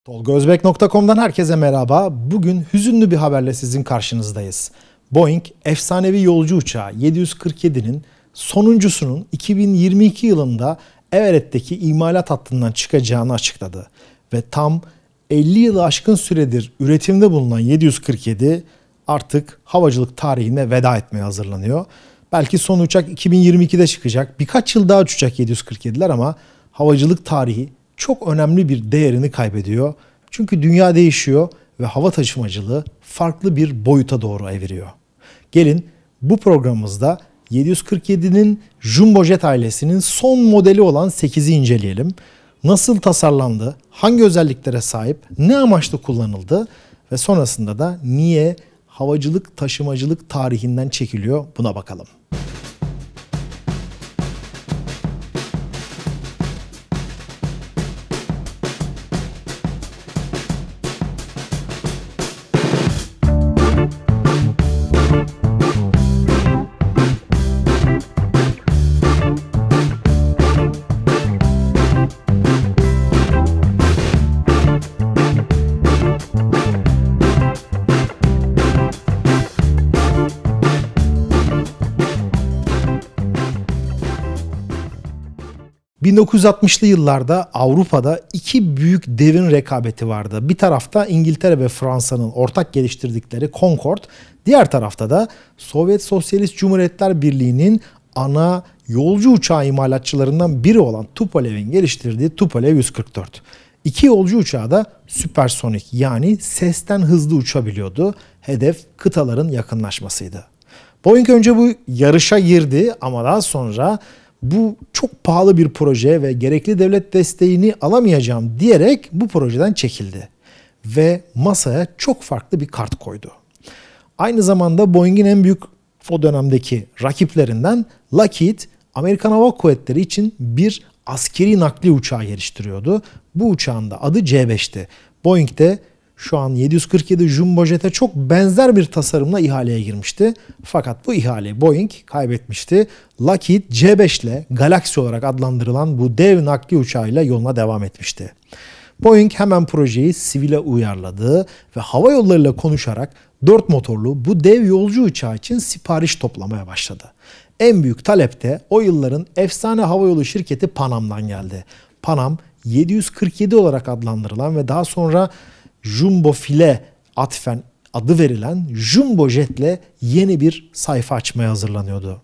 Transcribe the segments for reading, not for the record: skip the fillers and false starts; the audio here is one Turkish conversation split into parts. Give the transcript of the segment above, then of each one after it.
Tolgaözbek.com'dan herkese merhaba. Bugün hüzünlü bir haberle sizin karşınızdayız. Boeing, efsanevi yolcu uçağı 747'nin sonuncusunun 2022 yılında Everett'teki imalat hattından çıkacağını açıkladı. Ve tam 50 yılı aşkın süredir üretimde bulunan 747 artık havacılık tarihine veda etmeye hazırlanıyor. Belki son uçak 2022'de çıkacak. Birkaç yıl daha uçacak 747'ler ama havacılık tarihi çok önemli bir değerini kaybediyor. Çünkü dünya değişiyor ve hava taşımacılığı farklı bir boyuta doğru eviriyor. Gelin bu programımızda 747'nin Jumbo Jet ailesinin son modeli olan 8'i inceleyelim. Nasıl tasarlandı, hangi özelliklere sahip, ne amaçla kullanıldı ve sonrasında da niye havacılık taşımacılık tarihinden çekiliyor buna bakalım. 1960'lı yıllarda Avrupa'da iki büyük devin rekabeti vardı. Bir tarafta İngiltere ve Fransa'nın ortak geliştirdikleri Concorde, diğer tarafta da Sovyet Sosyalist Cumhuriyetler Birliği'nin ana yolcu uçağı imalatçılarından biri olan Tupolev'in geliştirdiği Tupolev 144. İki yolcu uçağı da süpersonik yani sesten hızlı uçabiliyordu. Hedef kıtaların yakınlaşmasıydı. Boeing önce bu yarışa girdi ama daha sonra bu çok pahalı bir proje ve gerekli devlet desteğini alamayacağım diyerek bu projeden çekildi. Ve masaya çok farklı bir kart koydu. Aynı zamanda Boeing'in en büyük o dönemdeki rakiplerinden Lockheed, Amerikan Hava Kuvvetleri için bir askeri nakliye uçağı geliştiriyordu. Bu uçağın da adı C5'ti. Boeing de şu an 747 Jumbo Jet'e çok benzer bir tasarımla ihaleye girmişti. Fakat bu ihaleyi Boeing kaybetmişti. Lockheed C5 ile Galaxy olarak adlandırılan bu dev nakliye uçağıyla yoluna devam etmişti. Boeing hemen projeyi sivile uyarladı ve hava yollarıyla konuşarak 4 motorlu bu dev yolcu uçağı için sipariş toplamaya başladı. En büyük talep de o yılların efsane havayolu şirketi Panam'dan geldi. Panam 747 olarak adlandırılan ve daha sonra Jumbo File atfen adı verilen Jumbo Jet'le yeni bir sayfa açmaya hazırlanıyordu.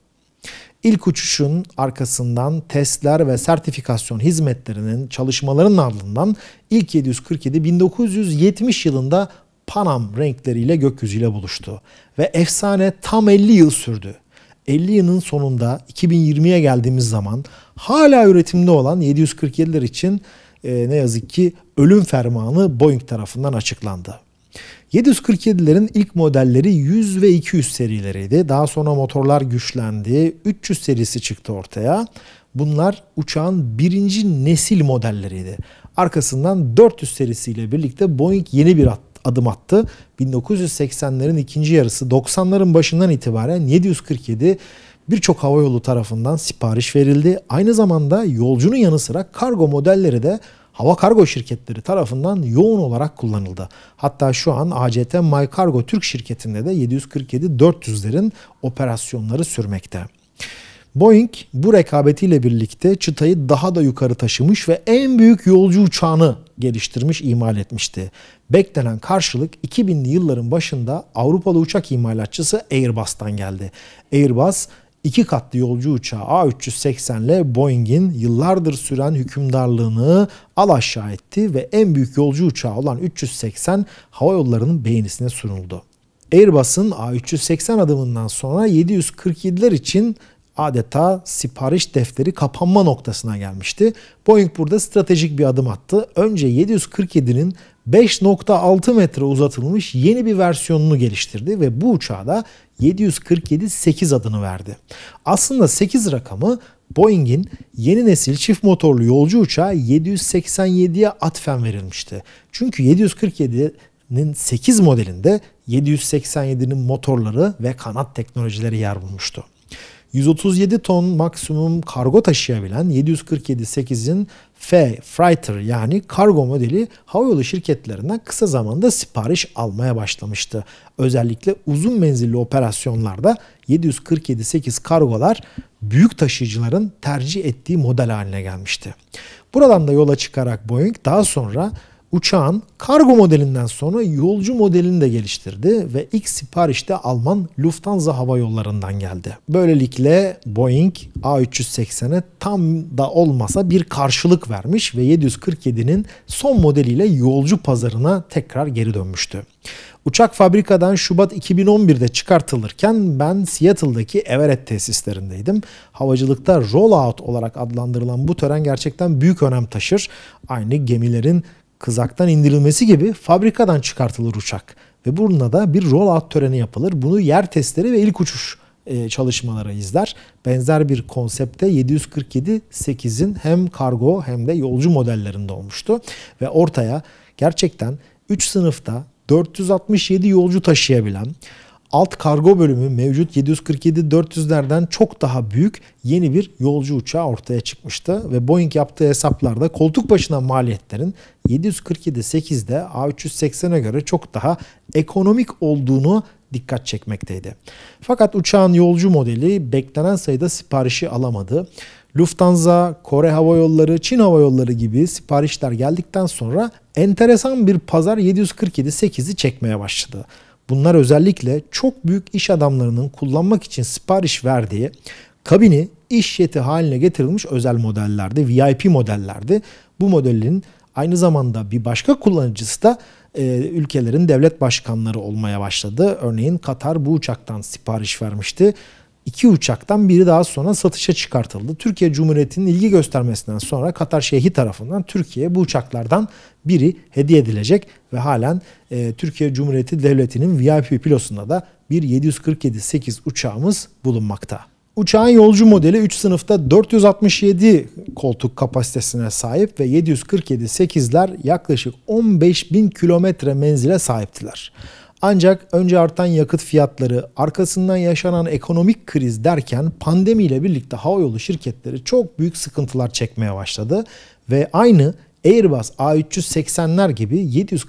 İlk uçuşun arkasından testler ve sertifikasyon hizmetlerinin çalışmalarının ardından ilk 747 1970 yılında Panam renkleriyle gökyüzüyle buluştu. Ve efsane tam 50 yıl sürdü. 50 yılın sonunda 2020'ye geldiğimiz zaman hala üretimde olan 747'ler için ne yazık ki ölüm fermanı Boeing tarafından açıklandı. 747'lerin ilk modelleri 100 ve 200 serileriydi. Daha sonra motorlar güçlendi. 300 serisi çıktı ortaya. Bunlar uçağın birinci nesil modelleriydi. Arkasından 400 serisiyle birlikte Boeing yeni bir adım attı. 1980'lerin ikinci yarısı 90'ların başından itibaren 747 birçok havayolu tarafından sipariş verildi. Aynı zamanda yolcunun yanı sıra kargo modelleri de hava kargo şirketleri tarafından yoğun olarak kullanıldı. Hatta şu an ACT MyCargo Türk şirketinde de 747-400'lerin operasyonları sürmekte. Boeing bu rekabetiyle birlikte çıtayı daha da yukarı taşımış ve en büyük yolcu uçağını geliştirmiş, imal etmişti. Beklenen karşılık 2000'li yılların başında Avrupalı uçak imalatçısı Airbus'tan geldi. Airbus, İki katlı yolcu uçağı A380 ile Boeing'in yıllardır süren hükümdarlığını alaşağı etti ve en büyük yolcu uçağı olan 380 hava yollarının beğenisine sunuldu. Airbus'un A380 adımından sonra 747'ler için adeta sipariş defteri kapanma noktasına gelmişti. Boeing burada stratejik bir adım attı. Önce 747'nin 5.6 metre uzatılmış yeni bir versiyonunu geliştirdi ve bu uçağa da 747-8 adını verdi. Aslında 8 rakamı Boeing'in yeni nesil çift motorlu yolcu uçağı 787'ye atfen verilmişti. Çünkü 747'nin 8 modelinde 787'nin motorları ve kanat teknolojileri yer bulmuştu. 137 ton maksimum kargo taşıyabilen 747-8'in Freighter yani kargo modeli havayolu şirketlerinden kısa zamanda sipariş almaya başlamıştı. Özellikle uzun menzilli operasyonlarda 747-8 kargolar büyük taşıyıcıların tercih ettiği model haline gelmişti. Buradan da yola çıkarak Boeing daha sonra uçağın kargo modelinden sonra yolcu modelini de geliştirdi ve ilk sipariş de Alman Lufthansa Hava Yolları'ndan geldi. Böylelikle Boeing A380'e tam da olmasa bir karşılık vermiş ve 747'nin son modeliyle yolcu pazarına tekrar geri dönmüştü. Uçak fabrikadan Şubat 2011'de çıkartılırken ben Seattle'daki Everett tesislerindeydim. Havacılıkta rollout olarak adlandırılan bu tören gerçekten büyük önem taşır. Aynı gemilerin kızaktan indirilmesi gibi fabrikadan çıkartılır uçak. Ve bununla da bir rollout töreni yapılır. Bunu yer testleri ve ilk uçuş çalışmaları izler. Benzer bir konsepte 747-8'in hem kargo hem de yolcu modellerinde olmuştu. Ve ortaya gerçekten 3 sınıfta 467 yolcu taşıyabilen, alt kargo bölümü mevcut 747-400'lerden çok daha büyük yeni bir yolcu uçağı ortaya çıkmıştı. Ve Boeing yaptığı hesaplarda koltuk başına maliyetlerin 747-8'de A380'e göre çok daha ekonomik olduğunu dikkat çekmekteydi. Fakat uçağın yolcu modeli beklenen sayıda siparişi alamadı. Lufthansa, Kore Hava Yolları, Çin Hava Yolları gibi siparişler geldikten sonra enteresan bir pazar 747-8'i çekmeye başladı. Bunlar özellikle çok büyük iş adamlarının kullanmak için sipariş verdiği kabini iş jeti haline getirilmiş özel modellerdi, VIP modellerdi. Bu modelin aynı zamanda bir başka kullanıcısı da ülkelerin devlet başkanları olmaya başladı. Örneğin Katar bu uçaktan sipariş vermişti. 2 uçaktan biri daha sonra satışa çıkartıldı. Türkiye Cumhuriyeti'nin ilgi göstermesinden sonra Katar Şeyhi tarafından Türkiye'ye bu uçaklardan biri hediye edilecek ve halen Türkiye Cumhuriyeti Devleti'nin VIP pilosunda da bir 747-8 uçağımız bulunmakta. Uçağın yolcu modeli 3 sınıfta 467 koltuk kapasitesine sahip ve 747-8'ler yaklaşık 15.000 kilometre menzile sahiptiler. Ancak önce artan yakıt fiyatları, arkasından yaşanan ekonomik kriz derken pandemiyle birlikte havayolu şirketleri çok büyük sıkıntılar çekmeye başladı ve aynı Airbus A380'ler gibi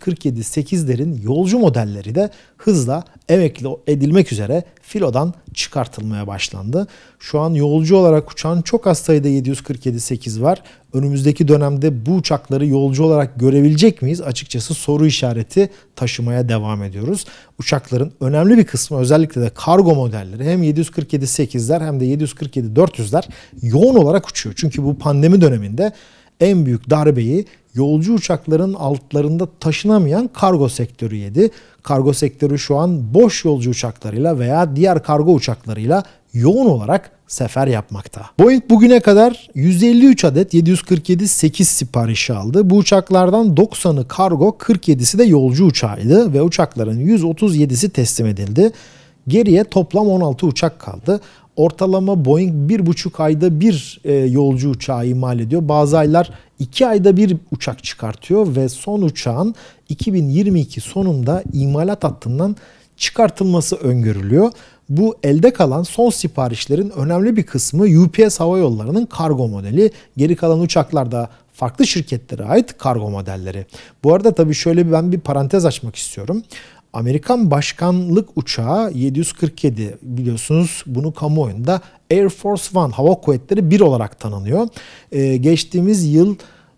747-8'lerin yolcu modelleri de hızla emekli edilmek üzere filodan çıkartılmaya başlandı. Şu an yolcu olarak uçan çok az sayıda 747-8 var. Önümüzdeki dönemde bu uçakları yolcu olarak görebilecek miyiz? Açıkçası soru işareti taşımaya devam ediyoruz. Uçakların önemli bir kısmı özellikle de kargo modelleri hem 747-8'ler hem de 747-400'ler yoğun olarak uçuyor. Çünkü bu pandemi döneminde en büyük darbeyi yolcu uçakların altlarında taşınamayan kargo sektörü yedi. Kargo sektörü şu an boş yolcu uçaklarıyla veya diğer kargo uçaklarıyla yoğun olarak sefer yapmakta. Boeing bugüne kadar 153 adet 747-8 siparişi aldı. Bu uçaklardan 90'ı kargo, 47'si de yolcu uçağıydı ve uçakların 137'si teslim edildi. Geriye toplam 16 uçak kaldı. Ortalama Boeing 1,5 ayda bir yolcu uçağı imal ediyor. Bazı aylar 2 ayda bir uçak çıkartıyor ve son uçağın 2022 sonunda imalat hattından çıkartılması öngörülüyor. Bu elde kalan son siparişlerin önemli bir kısmı UPS Hava Yolları'nın kargo modeli. Geri kalan uçaklar da farklı şirketlere ait kargo modelleri. Bu arada tabii şöyle ben bir parantez açmak istiyorum. Amerikan başkanlık uçağı 747 biliyorsunuz bunu kamuoyunda Air Force One Hava Kuvvetleri 1 olarak tanınıyor. Geçtiğimiz yıl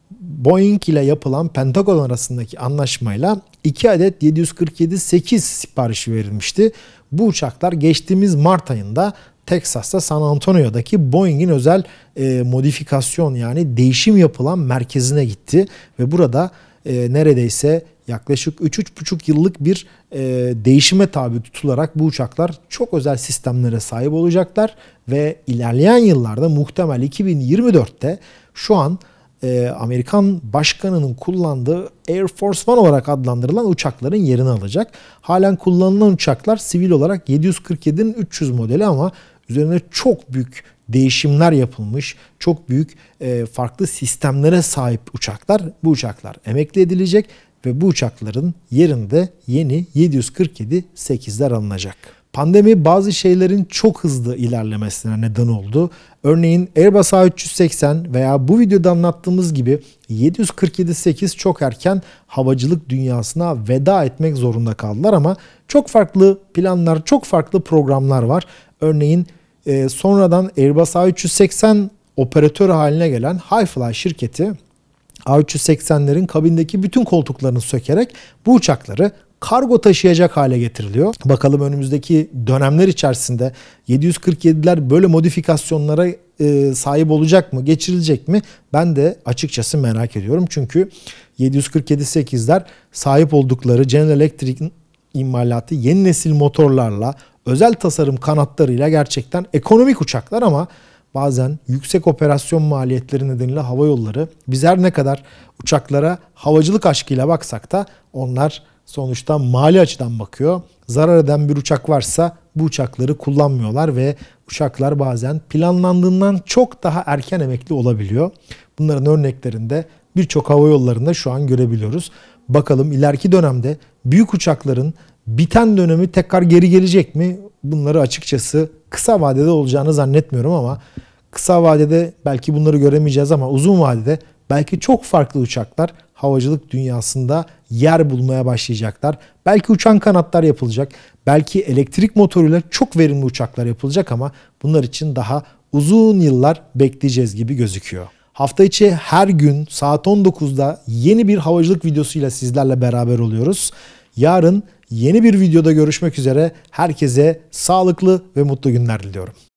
Boeing ile yapılan Pentagon arasındaki anlaşmayla 2 adet 747-8 siparişi verilmişti. Bu uçaklar geçtiğimiz Mart ayında Teksas'ta San Antonio'daki Boeing'in özel modifikasyon yani değişim yapılan merkezine gitti ve burada neredeyse yaklaşık 3-3,5 yıllık bir değişime tabi tutularak bu uçaklar çok özel sistemlere sahip olacaklar ve ilerleyen yıllarda muhtemel 2024'te şu an Amerikan başkanının kullandığı Air Force One olarak adlandırılan uçakların yerini alacak. Halen kullanılan uçaklar sivil olarak 747'nin 300 modeli ama üzerine çok büyük değişimler yapılmış, çok büyük farklı sistemlere sahip uçaklar. Bu uçaklar emekli edilecek ve bu uçakların yerinde yeni 747-8'ler alınacak. Pandemi bazı şeylerin çok hızlı ilerlemesine neden oldu. Örneğin Airbus A380 veya bu videoda anlattığımız gibi 747-8 çok erken havacılık dünyasına veda etmek zorunda kaldılar ama çok farklı planlar, çok farklı programlar var. Örneğin sonradan Airbus A380 operatörü haline gelen Hi-Fly şirketi A380'lerin kabindeki bütün koltuklarını sökerek bu uçakları kargo taşıyacak hale getiriliyor. Bakalım önümüzdeki dönemler içerisinde 747'ler böyle modifikasyonlara sahip olacak mı, geçirilecek mi? Ben de açıkçası merak ediyorum. Çünkü 747-8'ler sahip oldukları General Electric'in imalatı yeni nesil motorlarla, özel tasarım kanatlarıyla gerçekten ekonomik uçaklar ama bazen yüksek operasyon maliyetleri nedeniyle hava yolları biz her ne kadar uçaklara havacılık aşkıyla baksak da onlar sonuçta mali açıdan bakıyor. Zarar eden bir uçak varsa bu uçakları kullanmıyorlar ve uçaklar bazen planlandığından çok daha erken emekli olabiliyor. Bunların örneklerini de birçok hava yollarında şu an görebiliyoruz. Bakalım ileriki dönemde büyük uçakların biten dönemi tekrar geri gelecek mi? Bunları açıkçası kısa vadede olacağını zannetmiyorum ama kısa vadede belki bunları göremeyeceğiz ama uzun vadede belki çok farklı uçaklar havacılık dünyasında yer bulmaya başlayacaklar. Belki uçan kanatlar yapılacak. Belki elektrik motoruyla çok verimli uçaklar yapılacak ama bunlar için daha uzun yıllar bekleyeceğiz gibi gözüküyor. Hafta içi her gün saat 19'da yeni bir havacılık videosuyla sizlerle beraber oluyoruz. Yarın yeni bir videoda görüşmek üzere. Herkese sağlıklı ve mutlu günler diliyorum.